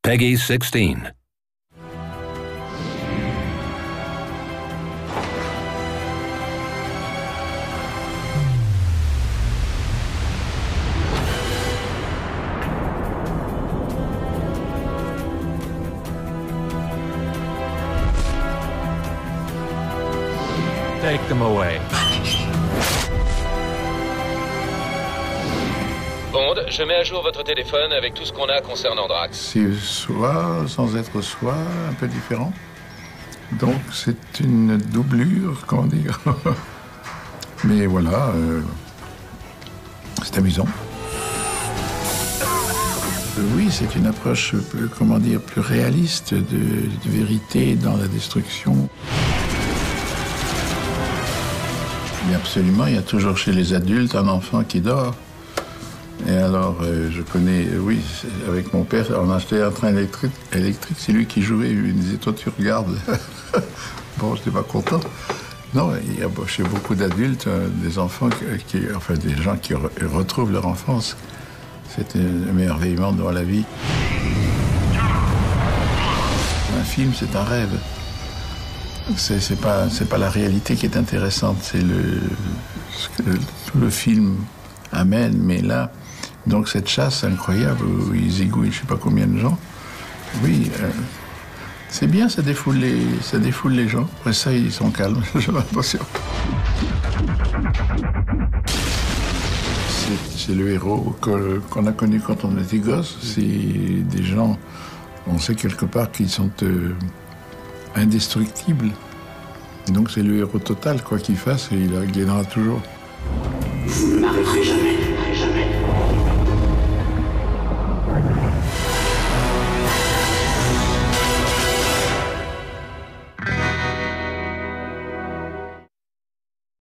Peggy 16. Take them away. Bond, je mets à jour votre téléphone avec tout ce qu'on a concernant Drax. C'est soi, sans être soi, un peu différent. Donc c'est une doublure, comment dire. Mais voilà, c'est amusant. Oui, c'est une approche, comment dire, plus réaliste de vérité dans la destruction. Mais absolument, il y a toujours chez les adultes un enfant qui dort. Et alors, je connais, oui, avec mon père, on achetait un train électrique, c'est lui qui jouait. Il me disait, toi, tu regardes. Bon, je n'étais pas content. Non, il y a chez beaucoup d'adultes, des enfants, enfin, des gens qui retrouvent leur enfance. C'est un émerveillement dans la vie. Un film, c'est un rêve. C'est pas la réalité qui est intéressante, c'est ce que le film amène. Mais là, donc cette chasse incroyable où ils égouillent je sais pas combien de gens, oui, c'est bien, ça défoule les gens. Après ça, ils sont calmes, j'ai l'impression. C'est le héros qu'on a connu quand on était gosse. C'est des gens, on sait quelque part qu'ils sont indestructible. Donc c'est le héros total, quoi qu'il fasse, et il gagnera toujours. Vous ne m'arrêterez jamais.